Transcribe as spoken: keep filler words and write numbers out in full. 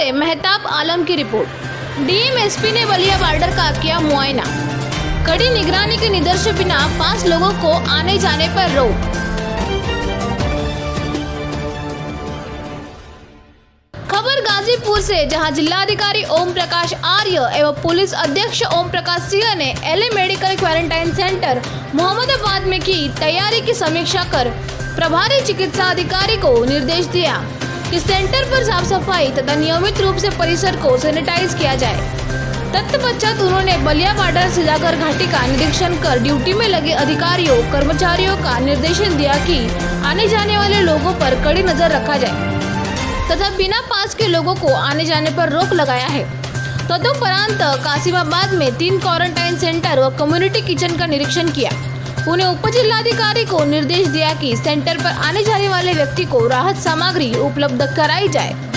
से मेहताब आलम की रिपोर्ट। एम-एसप ने बलिया बॉर्डर का किया मुआयना। कड़ी निगरानी के निर्देश बिना पांच लोगों को आने जाने पर रोक। खबर गाजीपुर से, जहां जिलाधिकारी ओम प्रकाश आर्य एवं पुलिस अध्यक्ष ओम प्रकाश सिंह ने L medical quarantine centre Mohammadabad में की तैयारी की समीक्षा कर प्रभारी चिकित्सा अधिकारी को निर्देश दिया कि सेंटर पर साफ सफाई तथा नियमित रूप से परिसर को सैनिटाइज किया जाए। तत्पश्चात उन्होंने बलिया बॉर्डर सीधागर घाटी का निरीक्षण कर ड्यूटी में लगे अधिकारियों कर्मचारियों का निर्देशन दिया कि आने जाने वाले लोगों पर कड़ी नजर रखा जाए तथा बिना पास के लोगों को आने जाने पर रोक लगाया है। तदुपरांत कासिमाबाद में तीन क्वारंटाइन सेंटर व कम्युनिटी किचन का निरीक्षण किया। उन्हें उप जिलाधिकारी को निर्देश दिया कि सेंटर पर आने जाने वाले व्यक्ति को राहत सामग्री उपलब्ध कराई जाए।